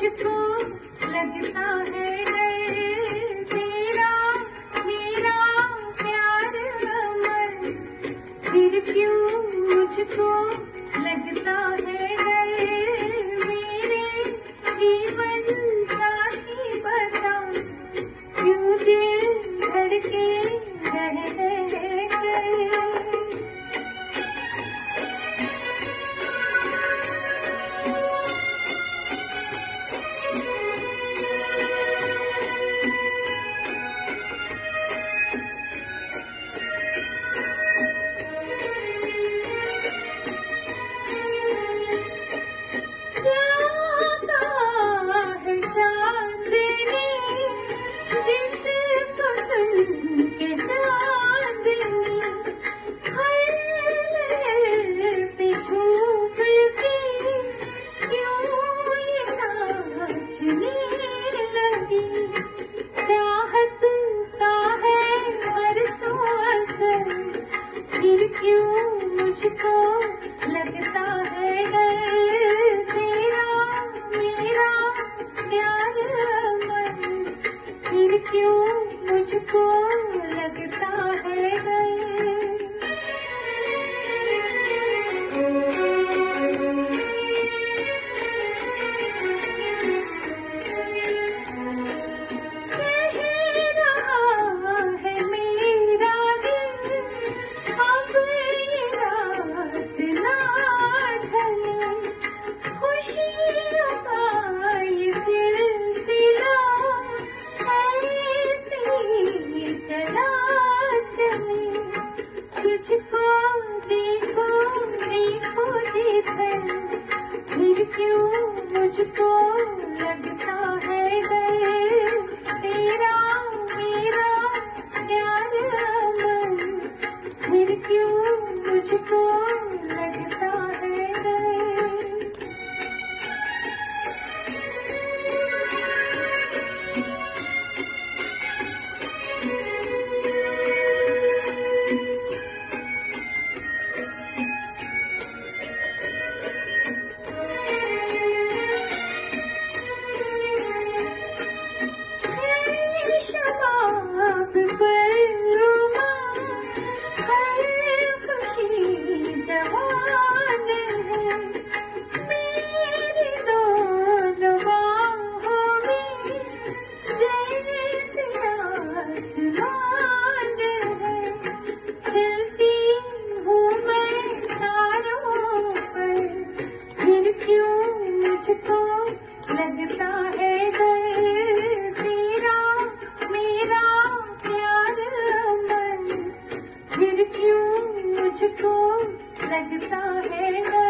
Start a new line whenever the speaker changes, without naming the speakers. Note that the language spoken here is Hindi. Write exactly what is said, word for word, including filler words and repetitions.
मुझको लगता है डर, तेरा मेरा प्यार अमर, फिर क्यों मुझको लगता है डर। मेरे जीवन साथी बता, क्यों दिल धड़के रह रह कर। क्यों मुझको लगता है डर, तेरा मेरा प्यार अमर, फिर क्यों मुझको लगता है डर। तुझको देखो देखो जिधर, फिर क्यों मुझको लगता है डर, तेरा मेरा प्यार अमर, फिर क्यों मुझको लगता है डर। मुझको लगता है डर, तेरा मेरा प्यार अमर, फिर क्यों मुझको लगता है डर।